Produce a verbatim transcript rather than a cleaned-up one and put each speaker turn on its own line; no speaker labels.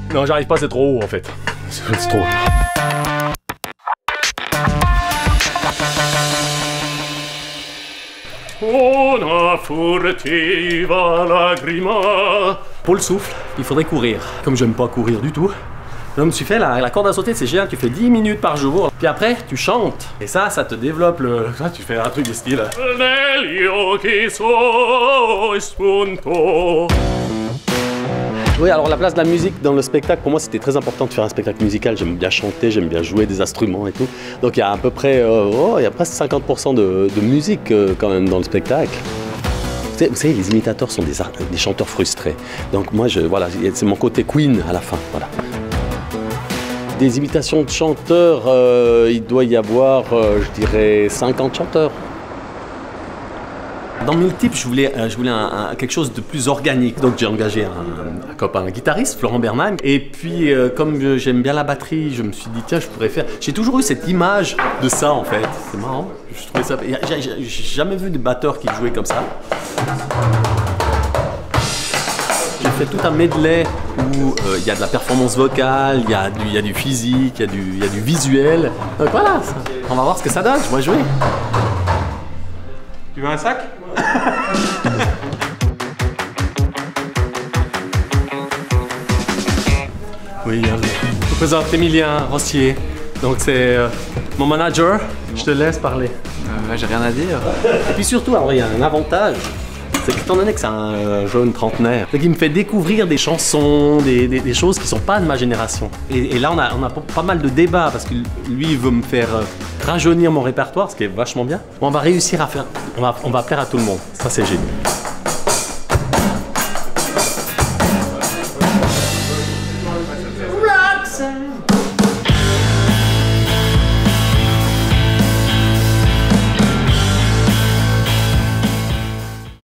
Non, j'arrive pas, c'est trop haut en fait. C'est trop haut. Una furtiva lagrima. Pour le souffle, il faudrait courir. Comme j'aime pas courir du tout, je me suis fait la, la corde à sauter, c'est génial, tu fais dix minutes par jour. Puis après, tu chantes. Et ça, ça te développe le... Ça, tu fais un truc de style. Oui, alors la place de la musique dans le spectacle, pour moi c'était très important de faire un spectacle musical. J'aime bien chanter, j'aime bien jouer des instruments et tout. Donc il y a à peu près, euh, oh, il y a presque cinquante pour cent de, de musique euh, quand même dans le spectacle. Vous savez, vous savez les imitateurs sont des, des chanteurs frustrés. Donc moi, je, voilà, c'est mon côté Queen à la fin. Voilà. Des imitations de chanteurs, euh, il doit y avoir, euh, je dirais, cinquante chanteurs. Dans Multiple, je voulais, euh, je voulais un, un, quelque chose de plus organique. Donc j'ai engagé un, un copain, un guitariste, Florent Berman. Et puis, euh, comme j'aime bien la batterie, je me suis dit, tiens, je pourrais faire... J'ai toujours eu cette image de ça, en fait. C'est marrant. Je trouvais ça... J'ai jamais vu de batteur qui jouait comme ça. J'ai fait tout un medley où il euh, y a de la performance vocale, il y, y a du physique, il y, y a du visuel. Donc voilà, ça. On va voir ce que ça donne. Je vais jouer.
Tu veux un sac?
Oui, euh, je vous présente Emilien Rossier. Donc c'est euh, mon manager. Je te laisse parler.
Euh, J'ai rien à dire.
Et puis surtout, alors il y a un avantage. C'est qu'étant donné que c'est un euh, jeune trentenaire, c'est qu'il me fait découvrir des chansons, des, des, des choses qui sont pas de ma génération. Et, et là, on a, on a pas mal de débats parce que lui, il veut me faire euh, rajeunir mon répertoire, ce qui est vachement bien. On va réussir à faire, on va, on va plaire à tout le monde. Ça, c'est génial.